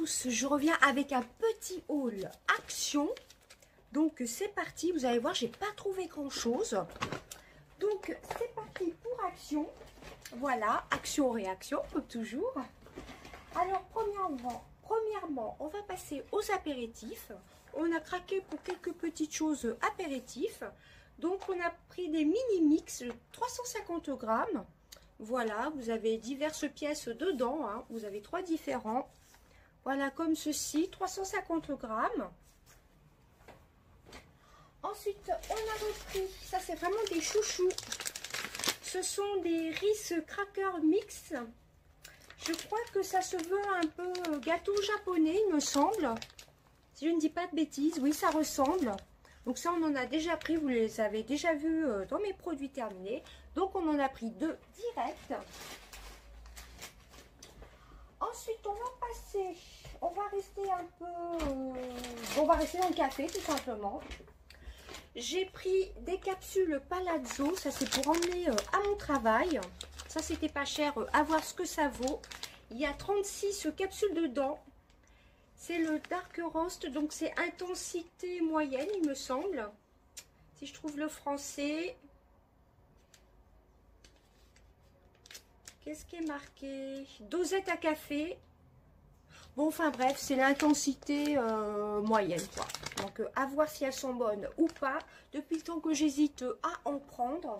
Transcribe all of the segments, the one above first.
tous, je reviens avec un petit haul Action. Donc c'est parti, vous allez voir, j'ai pas trouvé grand chose. Donc c'est parti pour Action. Voilà, action-réaction comme toujours. Alors premièrement, on va passer aux apéritifs. On a craqué pour quelques petites choses apéritifs. Donc on a pris des mini-mix 350 grammes. Voilà, vous avez diverses pièces dedans, hein. Vous avez 3 différents. Voilà, comme ceci, 350 grammes. Ensuite, on a repris, ça c'est vraiment des chouchous. Ce sont des Ritz Cracker Mix. Je crois que ça se veut un peu gâteau japonais, il me semble. Si je ne dis pas de bêtises, oui, ça ressemble. Donc ça, on en a déjà pris, vous les avez déjà vus dans mes produits terminés. Donc on en a pris 2 direct. Ensuite, on va rester un peu... on va rester dans le café, tout simplement. J'ai pris des capsules Palazzo, ça c'est pour emmener à mon travail. Ça, c'était pas cher, à voir ce que ça vaut. Il y a 36 capsules dedans. C'est le Dark Roast, donc c'est intensité moyenne, il me semble. Si je trouve le français. Qu'est-ce qui est marqué? Dosette à café. Bon, enfin bref, c'est l'intensité moyenne, quoi. Donc, à voir si elles sont bonnes ou pas. Depuis le temps que j'hésite à en prendre.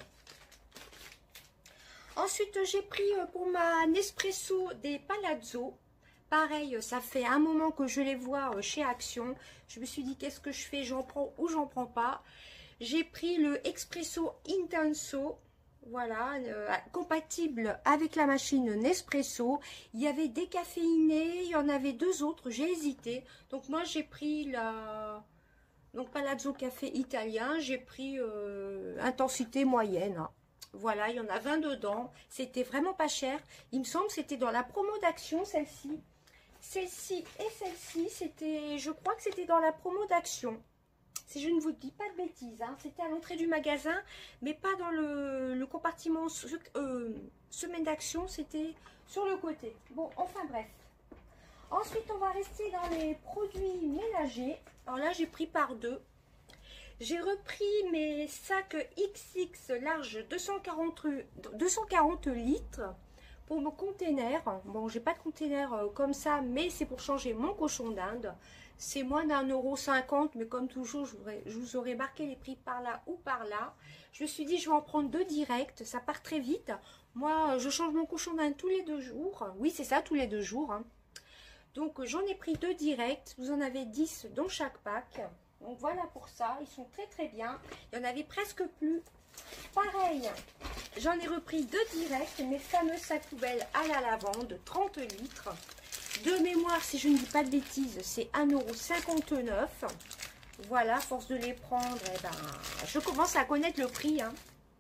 Ensuite, j'ai pris pour ma Nespresso des Palazzo. Pareil, ça fait un moment que je les vois chez Action. Je me suis dit, qu'est-ce que je fais? J'en prends ou j'en prends pas. J'ai pris le Espresso Intenso. Voilà, compatible avec la machine Nespresso. Il y avait décaféiné, il y en avait 2 autres, j'ai hésité. Donc moi j'ai pris la Palazzo Café italien, j'ai pris intensité moyenne. Hein. Voilà, il y en a 20 dedans. C'était vraiment pas cher. Il me semble que c'était dans la promo d'Action, celle-ci. Celle-ci et celle-ci, c'était, je crois que c'était dans la promo d'Action. Si je ne vous dis pas de bêtises, hein, c'était à l'entrée du magasin, mais pas dans le compartiment semaine d'action, c'était sur le côté. Bon, enfin bref. Ensuite, on va rester dans les produits ménagers. Alors là, j'ai pris par 2. J'ai repris mes sacs XX large 240 litres pour mon container. Bon, j'ai pas de container comme ça, mais c'est pour changer mon cochon d'Inde. C'est moins d'1,50 €, mais comme toujours, je vous aurais marqué les prix par là ou par là. Je me suis dit, je vais en prendre 2 directs, ça part très vite. Moi, je change mon cochon d'Inde tous les 2 jours. Oui, c'est ça, tous les 2 jours. Hein. Donc, j'en ai pris 2 directs. Vous en avez 10 dans chaque pack. Donc, voilà pour ça. Ils sont très, très bien. Il y en avait presque plus. Pareil, j'en ai repris 2 directs. Mes fameux sacs poubelles à la lavande, 30 litres. De mémoire, si je ne dis pas de bêtises, c'est 1,59 €. Voilà, à force de les prendre, eh ben, je commence à connaître le prix. Hein.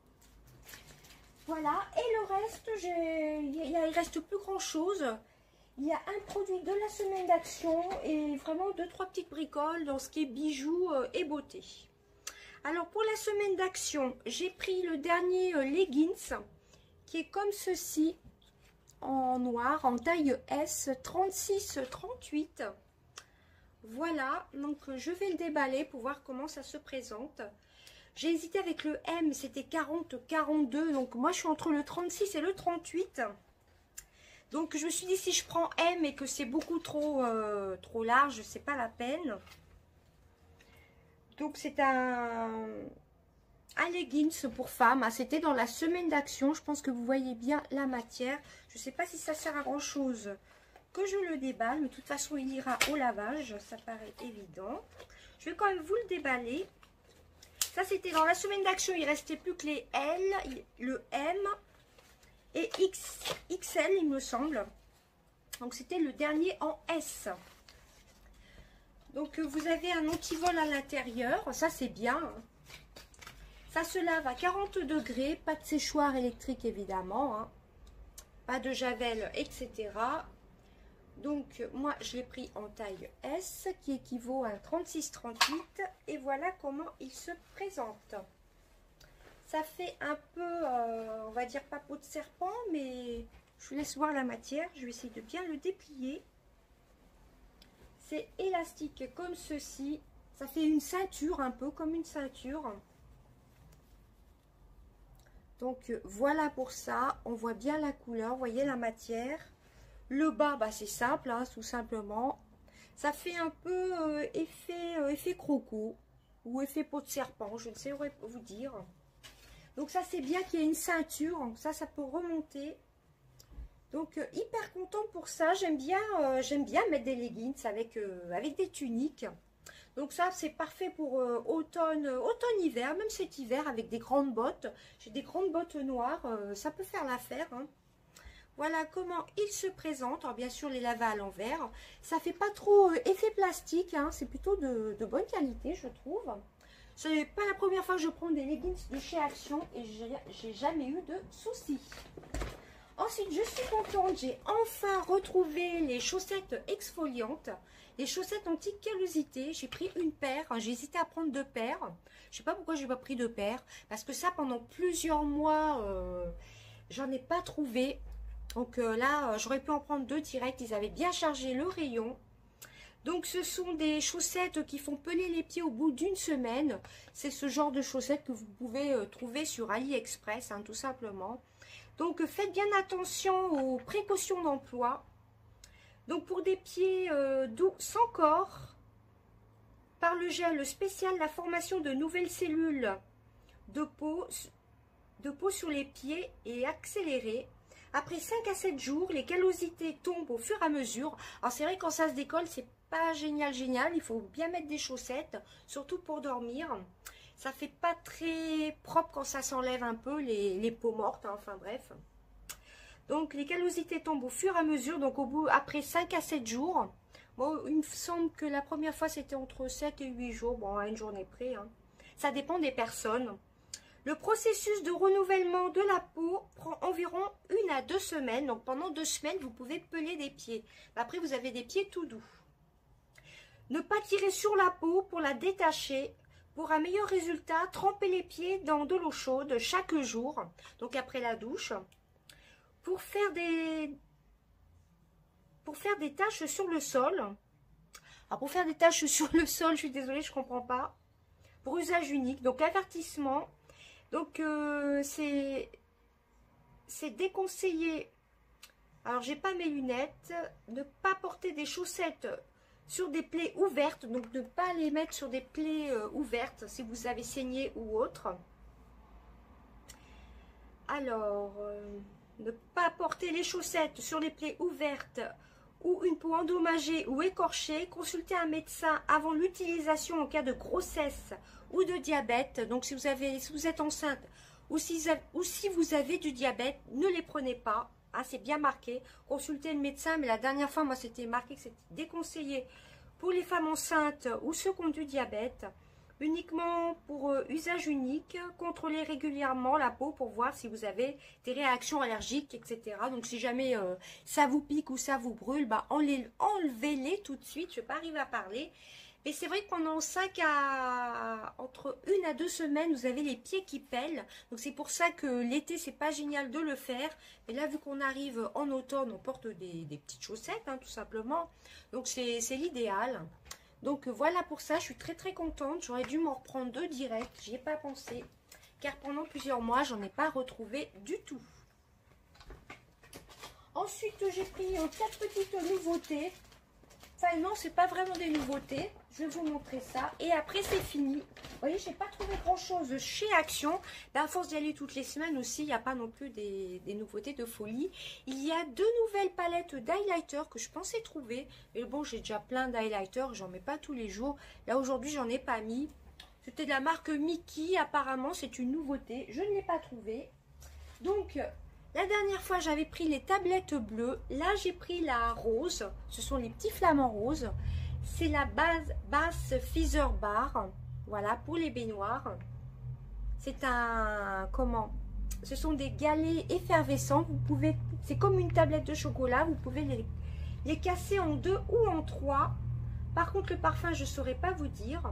Voilà, et le reste, il reste plus grand chose. Il y a un produit de la semaine d'action et vraiment 2-3 petites bricoles dans ce qui est bijoux et beauté. Alors pour la semaine d'action, j'ai pris le dernier leggings qui est comme ceci. En noir, en taille S, 36-38. Voilà, donc je vais le déballer pour voir comment ça se présente. J'ai hésité avec le M, c'était 40-42, donc moi je suis entre le 36 et le 38. Donc je me suis dit, si je prends M et que c'est beaucoup trop large, c'est pas la peine. Donc c'est un leggings pour femmes. C'était dans la semaine d'action. Je pense que vous voyez bien la matière. Je ne sais pas si ça sert à grand chose que je le déballe, mais de toute façon il ira au lavage, ça paraît évident. Je vais quand même vous le déballer. Ça c'était dans la semaine d'action, il restait plus que les L, le M et XL il me semble. Donc c'était le dernier en S. Donc vous avez un antivol à l'intérieur, ça c'est bien. Ça se lave à 40 degrés, pas de séchoir électrique évidemment, hein. Pas de javel, etc. Donc moi je l'ai pris en taille S qui équivaut à 36-38 et voilà comment il se présente. Ça fait un peu, on va dire pas peau de serpent, mais je vous laisse voir la matière. Je vais essayer de bien le déplier. c'est élastique comme ceci. Ça fait une ceinture, un peu comme une ceinture. Donc voilà pour ça. On voit bien la couleur, vous voyez la matière. Le bas, bah, c'est simple, hein, tout simplement. Ça fait un peu effet croco ou effet peau de serpent, je ne sais vous dire. Donc ça, c'est bien qu'il y ait une ceinture. Donc ça peut remonter. Donc hyper content pour ça. J'aime bien mettre des leggings avec des tuniques. Donc ça, c'est parfait pour automne-hiver, même cet hiver avec des grandes bottes. J'ai des grandes bottes noires, ça peut faire l'affaire, hein. Voilà comment il se présente. Alors bien sûr, les lavas à l'envers. Ça fait pas trop effet plastique, hein. C'est plutôt de bonne qualité, je trouve. C'est pas la première fois que je prends des leggings de chez Action et j'ai jamais eu de soucis. Ensuite, je suis contente, j'ai enfin retrouvé les chaussettes exfoliantes, les chaussettes anti-callosité. J'ai pris une paire, hein, j'ai hésité à prendre 2 paires. Je sais pas pourquoi j'ai pas pris 2 paires, parce que ça, pendant plusieurs mois, j'en ai pas trouvé. Donc là, j'aurais pu en prendre 2 direct, ils avaient bien chargé le rayon. Donc ce sont des chaussettes qui font peler les pieds au bout d'une semaine. C'est ce genre de chaussettes que vous pouvez trouver sur AliExpress, hein, tout simplement. Donc faites bien attention aux précautions d'emploi. Donc pour des pieds doux sans corps, par le gel spécial, la formation de nouvelles cellules de peau sur les pieds est accélérée. Après 5 à 7 jours, les callosités tombent au fur et à mesure. Alors c'est vrai, quand ça se décolle, c'est pas génial. Il faut bien mettre des chaussettes, surtout pour dormir. Ça fait pas très propre quand ça s'enlève un peu, les peaux mortes, hein, enfin bref. Donc les callosités tombent au fur et à mesure, donc après 5 à 7 jours. Bon, il me semble que la première fois c'était entre 7 et 8 jours, bon à une journée près, hein. Ça dépend des personnes. Le processus de renouvellement de la peau prend environ 1 à 2 semaines. Donc pendant 2 semaines, vous pouvez peler des pieds. Après, vous avez des pieds tout doux. Ne pas tirer sur la peau pour la détacher. Pour un meilleur résultat, trempez les pieds dans de l'eau chaude chaque jour. Donc après la douche. Pour faire des taches sur le sol. Alors pour faire des taches sur le sol, je suis désolée, je ne comprends pas. Pour usage unique. Donc avertissement. Donc, c'est déconseillé. Alors, j'ai pas mes lunettes. Ne pas porter des chaussettes sur des plaies ouvertes. Donc, ne pas les mettre sur des plaies ouvertes si vous avez saigné ou autre. Alors, ne pas porter les chaussettes sur les plaies ouvertes ou une peau endommagée ou écorchée. Consultez un médecin avant l'utilisation en cas de grossesse ou de diabète. Donc si vous êtes enceinte ou si vous avez du diabète, ne les prenez pas. Ah, c'est bien marqué. Consultez le médecin, mais la dernière fois, moi, c'était marqué que c'était déconseillé pour les femmes enceintes ou ceux qui ont du diabète. Uniquement pour usage unique. Contrôlez régulièrement la peau pour voir si vous avez des réactions allergiques, etc. Donc si jamais ça vous pique ou ça vous brûle, bah, enlevez-les tout de suite. Je ne vais pas arriver à parler. Mais c'est vrai que pendant entre 1 à 2 semaines, vous avez les pieds qui pèlent. Donc c'est pour ça que l'été, c'est pas génial de le faire. Mais là, vu qu'on arrive en automne, on porte des petites chaussettes, hein, tout simplement. Donc c'est l'idéal. Donc voilà pour ça, je suis très très contente. J'aurais dû m'en reprendre 2 directs, j'y ai pas pensé. Car pendant plusieurs mois, j'en ai pas retrouvé du tout. Ensuite, j'ai pris 4 petites nouveautés. Enfin non, c'est pas vraiment des nouveautés. Je vais vous montrer ça. Et après, c'est fini. Vous voyez, j'ai pas trouvé grand chose chez Action. Ben, à force d'y aller toutes les semaines aussi, il n'y a pas non plus des nouveautés de folie. Il y a 2 nouvelles palettes d'highlighter que je pensais trouver. Mais bon, j'ai déjà plein d'highlighters. J'en mets pas tous les jours. Là, aujourd'hui, j'en ai pas mis. C'était de la marque Mickey. Apparemment, c'est une nouveauté. Je ne l'ai pas trouvé. Donc, la dernière fois, j'avais pris les tablettes bleues. Là, j'ai pris la rose. Ce sont les petits flamants roses. C'est la basse Feather Bar. Voilà, pour les baignoires. C'est un... Comment? Ce sont des galets effervescents. Vous pouvez... C'est comme une tablette de chocolat. Vous pouvez les casser en 2 ou en 3. Par contre, le parfum, je ne saurais pas vous dire.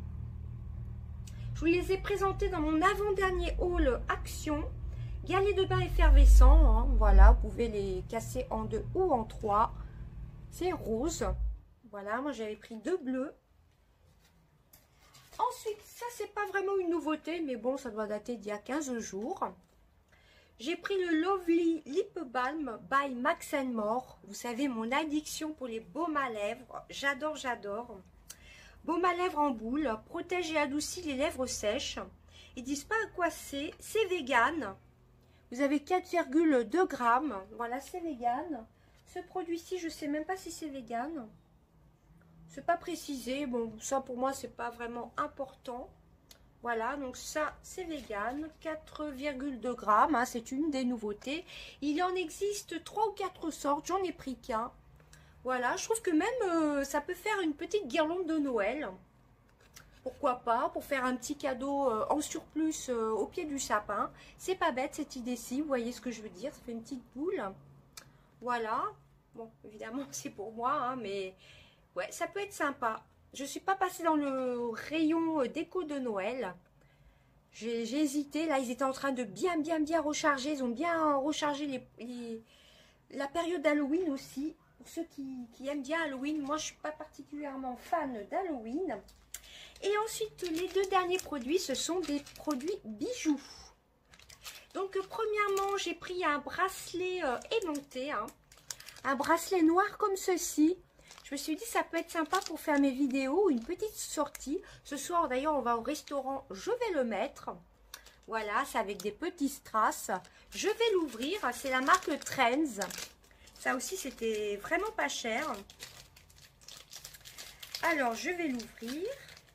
Je vous les ai présentés dans mon avant-dernier haul Action. Galets de bain effervescents, hein, voilà, vous pouvez les casser en 2 ou en 3. C'est rose. Voilà, moi j'avais pris 2 bleus. Ensuite, ça c'est pas vraiment une nouveauté, mais bon, ça doit dater d'il y a 15 jours. J'ai pris le Lovely Lip Balm by Max More. Vous savez, mon addiction pour les baumes à lèvres. J'adore, j'adore. Baume à lèvres en boule, protège et adoucit les lèvres sèches. Ils disent pas à quoi c'est vegan. Vous avez 4,2 grammes. Voilà, c'est vegan. Ce produit-ci, je sais même pas si c'est vegan. C'est pas précisé. Bon, ça pour moi, c'est pas vraiment important. Voilà, donc ça, c'est vegan. 4,2 grammes. Hein, c'est une des nouveautés. Il en existe 3 ou 4 sortes. J'en ai pris qu'un. Voilà, je trouve que même ça peut faire une petite guirlande de Noël. Pourquoi pas, pour faire un petit cadeau en surplus au pied du sapin. C'est pas bête cette idée-ci, vous voyez ce que je veux dire. Ça fait une petite boule. Voilà. Bon, évidemment, c'est pour moi, hein, mais ouais, ça peut être sympa. Je ne suis pas passée dans le rayon déco de Noël. J'ai hésité. Là, ils étaient en train de bien recharger. Ils ont bien rechargé la période d'Halloween aussi. Pour ceux qui aiment bien Halloween, moi, je ne suis pas particulièrement fan d'Halloween. Et ensuite, les 2 derniers produits, ce sont des produits bijoux. Donc, premièrement, j'ai pris un bracelet aimanté. Hein. Un bracelet noir comme ceci. Je me suis dit, ça peut être sympa pour faire mes vidéos, une petite sortie. Ce soir, d'ailleurs, on va au restaurant, je vais le mettre. Voilà, c'est avec des petits strass. Je vais l'ouvrir, c'est la marque Trends. Ça aussi, c'était vraiment pas cher. Alors, je vais l'ouvrir.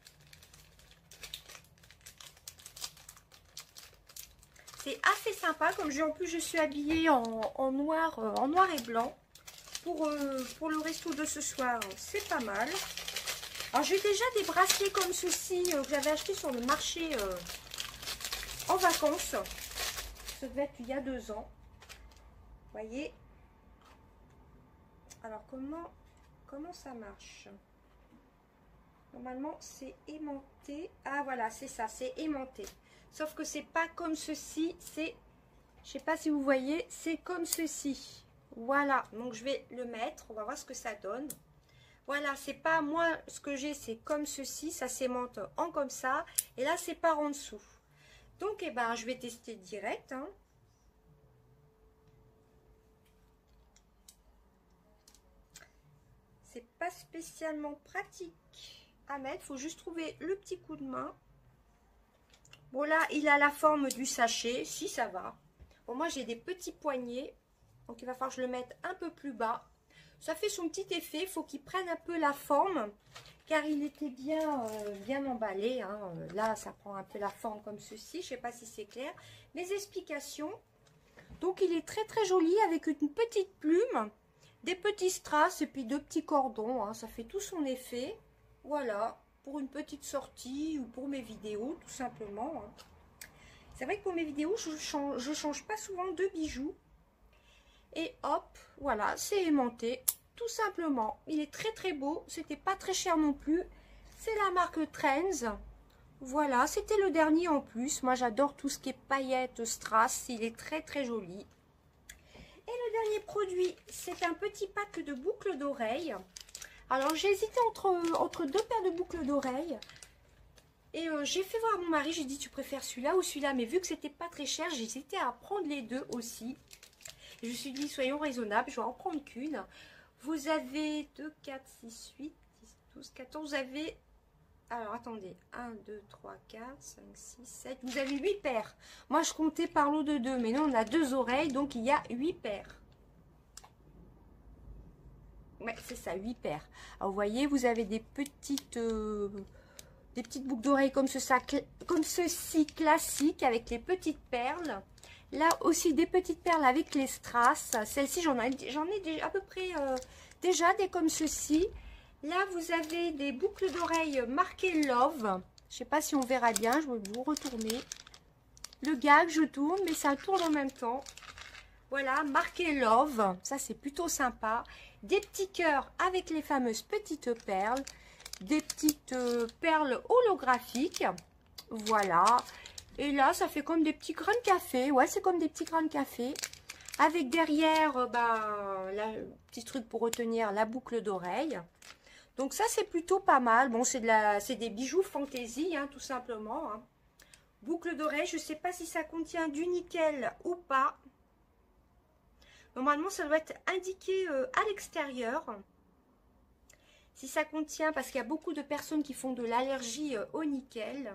C'est assez sympa, comme en plus je suis habillée en noir et blanc. Pour le resto de ce soir, c'est pas mal. Alors, j'ai déjà des bracelets comme ceci que j'avais acheté sur le marché en vacances. Ça devait être il y a 2 ans. Vous voyez. Alors, comment ça marche? Normalement, c'est aimanté. Ah, voilà, c'est ça, c'est aimanté. Sauf que c'est pas comme ceci, c'est, je sais pas si vous voyez, c'est comme ceci. Voilà, donc je vais le mettre, on va voir ce que ça donne. Voilà, c'est pas moi, ce que j'ai, c'est comme ceci, ça s'aimante en comme ça, et là c'est par en dessous. Donc, eh ben, je vais tester direct. Hein. C'est pas spécialement pratique à mettre, il faut juste trouver le petit coup de main. Bon, là, il a la forme du sachet, si ça va. Bon, moi, j'ai des petits poignets, donc il va falloir que je le mette un peu plus bas. Ça fait son petit effet, il faut qu'il prenne un peu la forme, car il était bien emballé. Hein. Là, ça prend un peu la forme comme ceci, je ne sais pas si c'est clair. Mes explications. Donc, il est très joli avec une petite plume, des petits strass et puis 2 petits cordons. Hein. Ça fait tout son effet. Voilà. Pour une petite sortie ou pour mes vidéos, tout simplement. C'est vrai que pour mes vidéos, je change pas souvent de bijoux. Et hop, voilà, c'est aimanté, tout simplement. Il est très beau, c'était pas très cher non plus. C'est la marque Trends. Voilà, c'était le dernier en plus. Moi, j'adore tout ce qui est paillettes, strass. Il est très joli. Et le dernier produit, c'est un petit pack de boucles d'oreilles. Alors, j'ai hésité entre 2 paires de boucles d'oreilles. Et j'ai fait voir à mon mari, j'ai dit, tu préfères celui-là ou celui-là? Mais vu que c'était pas très cher, j'ai hésité à prendre les 2 aussi. Et je me suis dit, soyons raisonnables, je vais en prendre qu'une. Vous avez 2, 4, 6, 8, 10, 12, 14. Vous avez, alors attendez, 1, 2, 3, 4, 5, 6, 7. Vous avez 8 paires. Moi, je comptais par lot de 2, mais non, on a 2 oreilles, donc il y a 8 paires. Ouais, c'est ça, 8 paires. Alors, vous voyez, vous avez des petites boucles d'oreilles comme ceci, classiques, avec les petites perles. Là aussi, des petites perles avec les strass. Celle-ci, j'en ai déjà, à peu près déjà des comme ceci. Là, vous avez des boucles d'oreilles marquées Love. Je ne sais pas si on verra bien, je vais vous retourner. Le gag, je tourne, mais ça tourne en même temps. Voilà, marqué Love. Ça, c'est plutôt sympa. Des petits cœurs avec les fameuses petites perles. Des petites perles holographiques. Voilà. Et là, ça fait comme des petits grains de café. Ouais, c'est comme des petits grains de café. Avec derrière, le petit truc pour retenir la boucle d'oreille. Donc ça, c'est plutôt pas mal. Bon, c'est des bijoux fantaisie, hein, tout simplement. Hein. Boucle d'oreille, je ne sais pas si ça contient du nickel ou pas. Normalement, ça doit être indiqué à l'extérieur. Si ça contient, parce qu'il y a beaucoup de personnes qui font de l'allergie au nickel.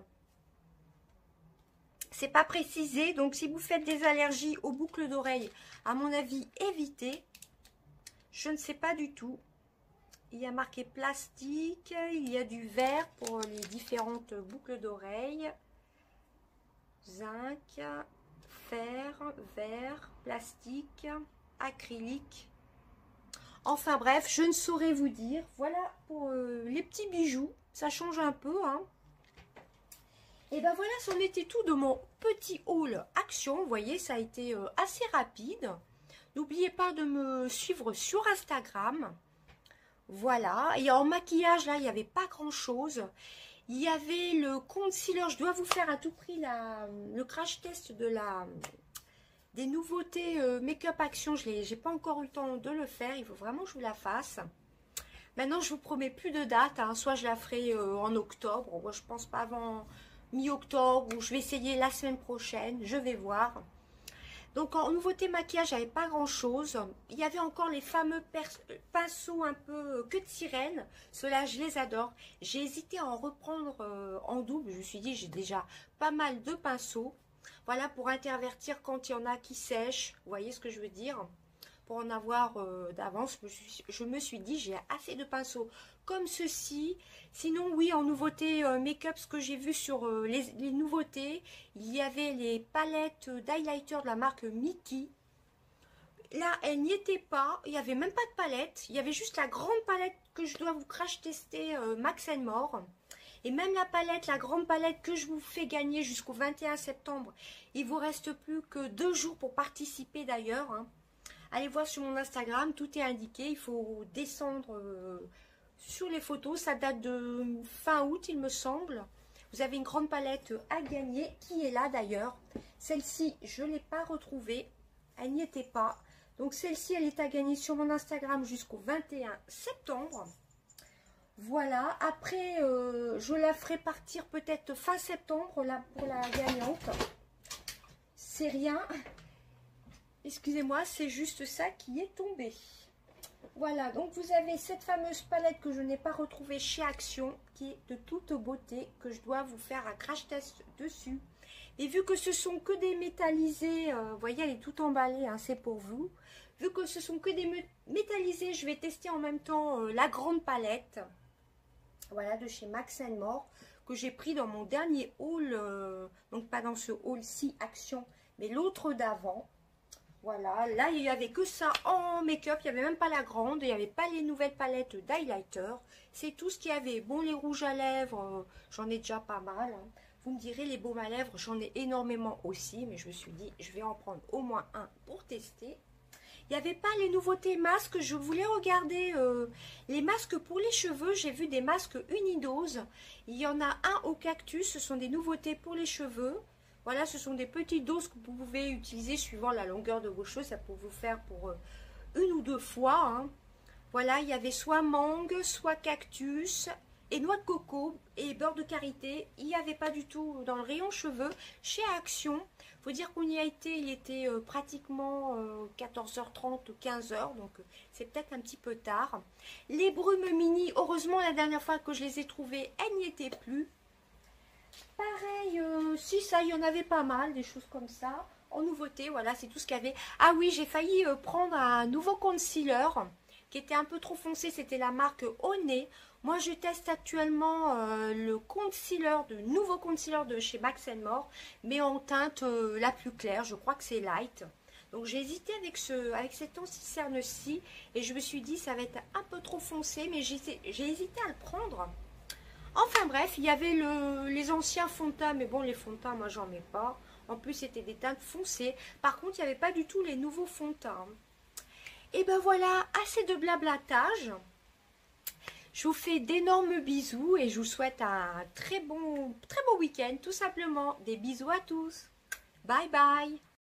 C'est pas précisé, donc si vous faites des allergies aux boucles d'oreilles, à mon avis, évitez. Je ne sais pas du tout. Il y a marqué plastique, il y a du verre pour les différentes boucles d'oreilles. Zinc, fer, verre, plastique, acrylique. Enfin bref, je ne saurais vous dire. Voilà pour les petits bijoux. Ça change un peu, hein. Et ben voilà, c'en était tout de mon petit haul action. Vous voyez, ça a été assez rapide. N'oubliez pas de me suivre sur Instagram. Voilà. Et en maquillage, là, il n'y avait pas grand-chose. Il y avait le concealer. Je dois vous faire à tout prix le crash test des nouveautés Make-up Action. Je n'ai pas encore eu le temps de le faire. Il faut vraiment que je vous la fasse. Maintenant, je vous promets plus de date. Hein. Soit je la ferai en octobre. Moi, je pense pas avant mi-octobre. Ou je vais essayer la semaine prochaine. Je vais voir. Donc, en nouveauté maquillage, il n'y avait pas grand-chose. Il y avait encore les fameux pinceaux un peu queue de sirène. Ceux-là, je les adore. J'ai hésité à en reprendre en double. Je me suis dit, j'ai déjà pas mal de pinceaux. Voilà, pour intervertir quand il y en a qui sèchent. Vous voyez ce que je veux dire? Pour en avoir d'avance, je me suis dit, j'ai assez de pinceaux comme ceci. Sinon, oui, en nouveauté make-up, ce que j'ai vu sur les nouveautés, il y avait les palettes d'highlighter de la marque Mickey. Là, elle n'y était pas. Il n'y avait même pas de palette. Il y avait juste la grande palette que je dois vous crash tester Max More. Et même la palette, la grande palette que je vous fais gagner jusqu'au 21 septembre, il vous reste plus que 2 jours pour participer d'ailleurs. Hein. Allez voir sur mon Instagram, tout est indiqué. Il faut descendre sur les photos. Ça date de fin août, il me semble. Vous avez une grande palette à gagner qui est là d'ailleurs. Celle-ci, je ne l'ai pas retrouvée. Elle n'y était pas. Donc celle-ci, elle est à gagner sur mon Instagram jusqu'au 21 septembre. Voilà. Après, je la ferai partir peut-être fin septembre là, pour la gagnante. C'est rien. Excusez-moi, c'est juste ça qui est tombé. Voilà, donc vous avez cette fameuse palette que je n'ai pas retrouvée chez Action, qui est de toute beauté, que je dois vous faire un crash test dessus. Et vu que ce sont que des métallisés, vous voyez, elle est tout emballée, hein, c'est pour vous. Vu que ce sont que des métallisés, je vais tester en même temps la grande palette. Voilà, de chez Max More, que j'ai pris dans mon dernier haul, donc pas dans ce haul-ci Action, mais l'autre d'avant. Voilà, là il n'y avait que ça en make-up, il n'y avait même pas la grande, il n'y avait pas les nouvelles palettes d'highlighter. C'est tout ce qu'il y avait. Bon, les rouges à lèvres, j'en ai déjà pas mal. Hein. Vous me direz, les baumes à lèvres, j'en ai énormément aussi, mais je me suis dit, je vais en prendre au moins un pour tester. Il n'y avait pas les nouveautés masques, je voulais regarder les masques pour les cheveux. J'ai vu des masques unidose. Il y en a un au cactus, ce sont des nouveautés pour les cheveux. Voilà, ce sont des petites doses que vous pouvez utiliser suivant la longueur de vos cheveux. Ça peut vous faire pour 1 ou 2 fois. Hein. Voilà, il y avait soit mangue, soit cactus et noix de coco et beurre de karité. Il n'y avait pas du tout dans le rayon cheveux chez Action. Il faut dire qu'on y a été, il était pratiquement 14h30 ou 15h. Donc c'est peut-être un petit peu tard. Les brumes mini, heureusement la dernière fois que je les ai trouvées, elles n'y étaient plus. Pareil, si ça, il y en avait pas mal, des choses comme ça. En nouveauté, voilà, c'est tout ce qu'il y avait. Ah oui, j'ai failli prendre un nouveau concealer qui était un peu trop foncé. C'était la marque Honey. Moi, je teste actuellement le nouveau concealer de chez Max More, mais en teinte la plus claire. Je crois que c'est light. Donc, j'ai hésité avec cet anti-cerne-ci et je me suis dit, ça va être un peu trop foncé, mais j'ai hésité à le prendre. Enfin bref, il y avait les anciens fonds de teint, mais bon, les fonds de teint, moi, j'en mets pas. En plus, c'était des teintes foncées. Par contre, il n'y avait pas du tout les nouveaux fonds de teint. Et ben voilà, assez de blablatage. Je vous fais d'énormes bisous et je vous souhaite un très beau week-end, tout simplement. Des bisous à tous. Bye bye.